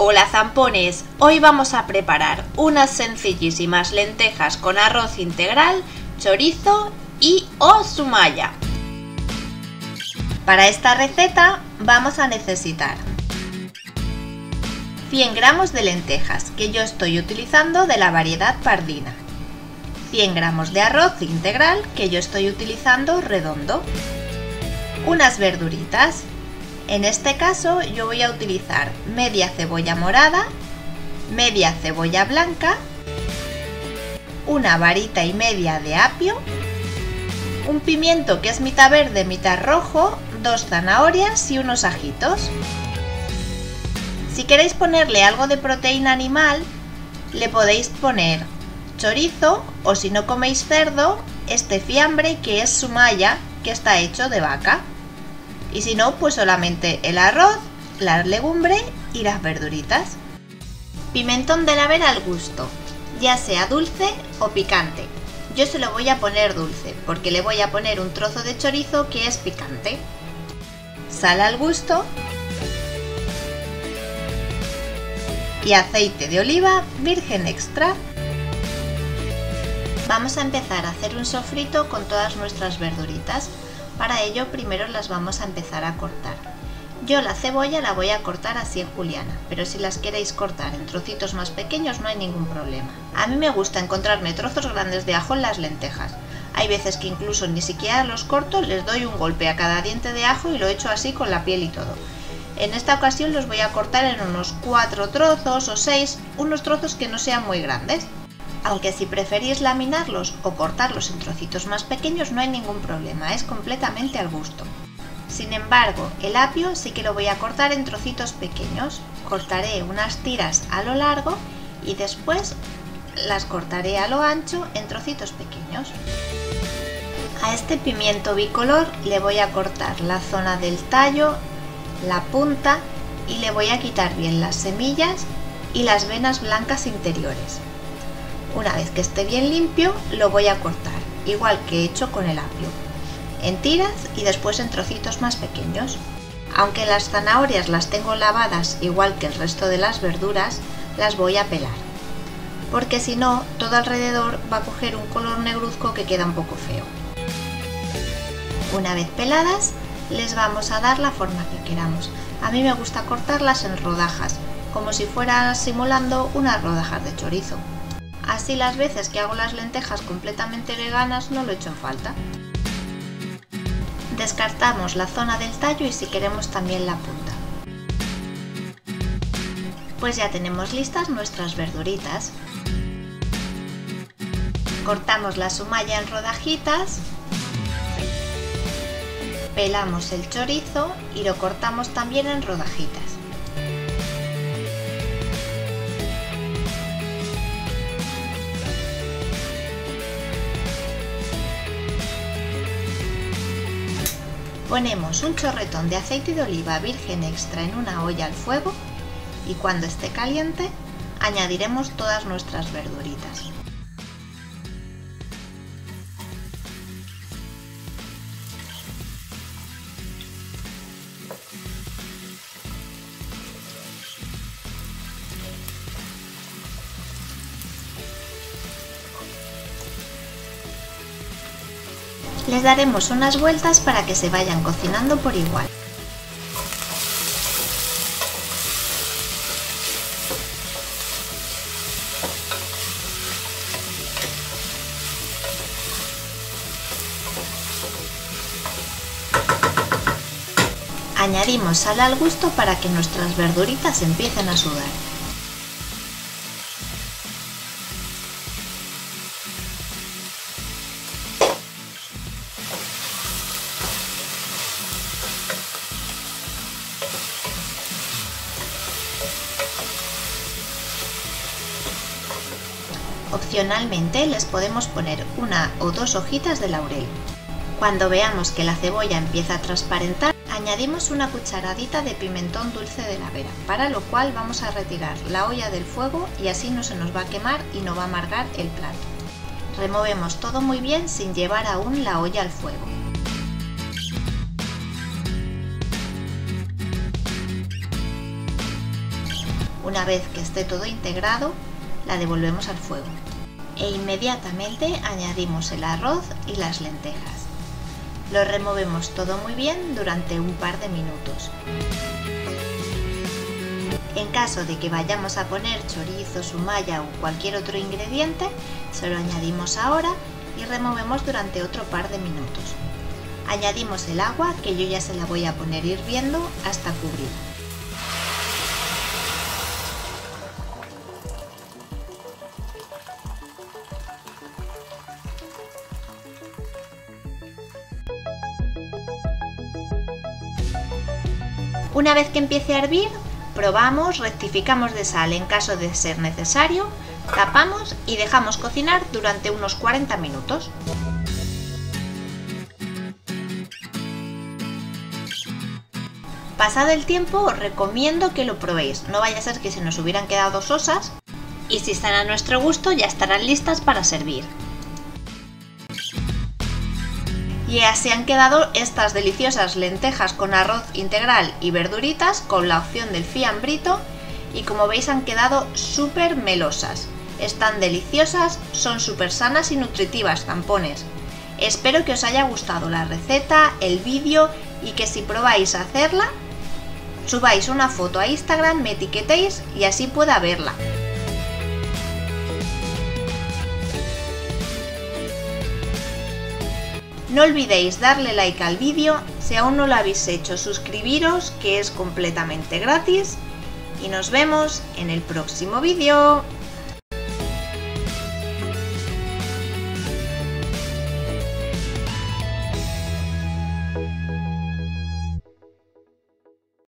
Hola zampones, hoy vamos a preparar unas sencillísimas lentejas con arroz integral, chorizo y o sumaya. Para esta receta vamos a necesitar 100 gramos de lentejas, que yo estoy utilizando de la variedad pardina, 100 gramos de arroz integral, que yo estoy utilizando redondo, unas verduritas. En este caso yo voy a utilizar media cebolla morada, media cebolla blanca, una varita y media de apio, un pimiento que es mitad verde, mitad rojo, 2 zanahorias y unos ajitos. Si queréis ponerle algo de proteína animal, le podéis poner chorizo o, si no coméis cerdo, este fiambre que es sumaya, que está hecho de vaca. Y si no, pues solamente el arroz, la legumbre y las verduritas. Pimentón de la vera al gusto, ya sea dulce o picante. Yo se lo voy a poner dulce porque le voy a poner un trozo de chorizo que es picante. Sal al gusto y aceite de oliva virgen extra. Vamos a empezar a hacer un sofrito con todas nuestras verduritas. Para ello primero las vamos a empezar a cortar. Yo la cebolla la voy a cortar así en juliana, pero si las queréis cortar en trocitos más pequeños no hay ningún problema. A mí me gusta encontrarme trozos grandes de ajo en las lentejas. Hay veces que incluso ni siquiera los corto, les doy un golpe a cada diente de ajo y lo echo así con la piel y todo. En esta ocasión los voy a cortar en unos 4 trozos o 6, unos trozos que no sean muy grandes. Aunque si preferís laminarlos o cortarlos en trocitos más pequeños no hay ningún problema, es completamente al gusto. Sin embargo, el apio sí que lo voy a cortar en trocitos pequeños. Cortaré unas tiras a lo largo y después las cortaré a lo ancho en trocitos pequeños. A este pimiento bicolor le voy a cortar la zona del tallo, la punta, y le voy a quitar bien las semillas y las venas blancas interiores. Una vez que esté bien limpio, lo voy a cortar, igual que he hecho con el apio, en tiras y después en trocitos más pequeños. Aunque las zanahorias las tengo lavadas igual que el resto de las verduras, las voy a pelar, porque si no, todo alrededor va a coger un color negruzco que queda un poco feo. Una vez peladas, les vamos a dar la forma que queramos. A mí me gusta cortarlas en rodajas, como si fuera simulando unas rodajas de chorizo. Así las veces que hago las lentejas completamente veganas no lo echo en falta. Descartamos la zona del tallo y si queremos también la punta. Pues ya tenemos listas nuestras verduritas. Cortamos la sumaya en rodajitas, pelamos el chorizo y lo cortamos también en rodajitas. Ponemos un chorretón de aceite de oliva virgen extra en una olla al fuego y cuando esté caliente añadiremos todas nuestras verduritas. Les daremos unas vueltas para que se vayan cocinando por igual. Añadimos sal al gusto para que nuestras verduritas empiecen a sudar. Opcionalmente les podemos poner 1 o 2 hojitas de laurel. Cuando veamos que la cebolla empieza a transparentar, añadimos una cucharadita de pimentón dulce de la vera, para lo cual vamos a retirar la olla del fuego y así no se nos va a quemar y no va a amargar el plato. Removemos todo muy bien sin llevar aún la olla al fuego. Una vez que esté todo integrado, la devolvemos al fuego e inmediatamente añadimos el arroz y las lentejas. Lo removemos todo muy bien durante un par de minutos. En caso de que vayamos a poner chorizo, sumaya o cualquier otro ingrediente, se lo añadimos ahora y removemos durante otro par de minutos. Añadimos el agua, que yo ya se la voy a poner hirviendo hasta cubrir. Una vez que empiece a hervir, probamos, rectificamos de sal en caso de ser necesario, tapamos y dejamos cocinar durante unos 40 minutos. Pasado el tiempo, os recomiendo que lo probéis, no vaya a ser que se nos hubieran quedado sosas, y si están a nuestro gusto ya estarán listas para servir. Y así han quedado estas deliciosas lentejas con arroz integral y verduritas con la opción del fiambrito, y como veis han quedado súper melosas. Están deliciosas, son súper sanas y nutritivas, zampones. Espero que os haya gustado la receta, el vídeo, y que si probáis a hacerla, subáis una foto a Instagram, me etiquetéis y así pueda verla. No olvidéis darle like al vídeo, si aún no lo habéis hecho suscribiros, que es completamente gratis, y nos vemos en el próximo vídeo.